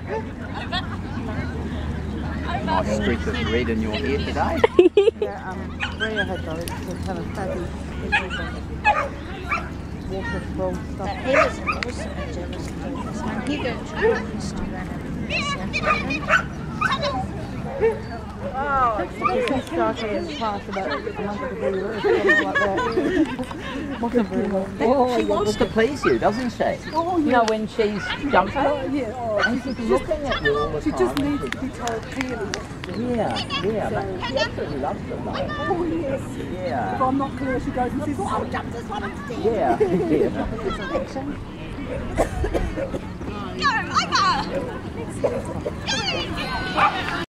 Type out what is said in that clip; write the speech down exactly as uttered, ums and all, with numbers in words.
Nice streak of red in your hair today. Yeah, um, Bria had those to have a fabby water full stuff. But he was also a jealous person. And he goes to Instagram and this. Oh, this started in past about a hundred degrees or something like that. Wasn't very well. Oh, she wants to please you, doesn't she? Oh, You know when she's jumping? Oh, yeah. Oh, And she's looking at you all the she time. just needs to be told clearly what to do. Yeah, yeah, but she absolutely loves it, though. Oh, yes. Yeah. If I'm not clear, she goes and says, oh, I'll jump this one instead. Yeah, yeah. Go, over!